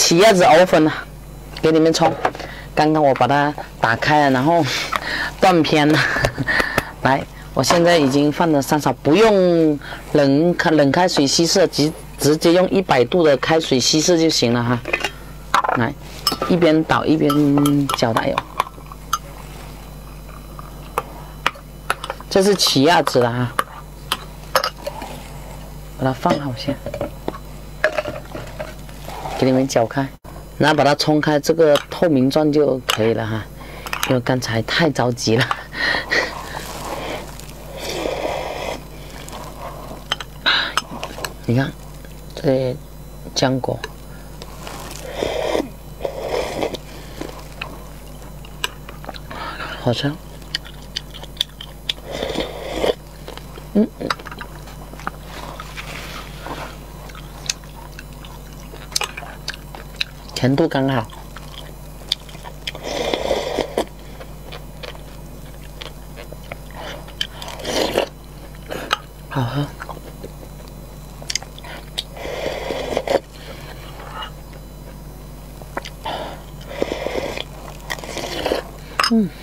奇亚籽藕粉啊，给你们冲。刚刚我把它打开了，然后断片了。来，我现在已经放了3勺，不用冷开水稀释，直接用100度的开水稀释就行了哈。来，一边倒一边搅打油。这是奇亚籽了哈，把它放好先，给你们搅开，然后把它冲开这个透明状就可以了哈，因为刚才太着急了。你看，这些浆果，好吃。甜度刚好，好喝。嗯。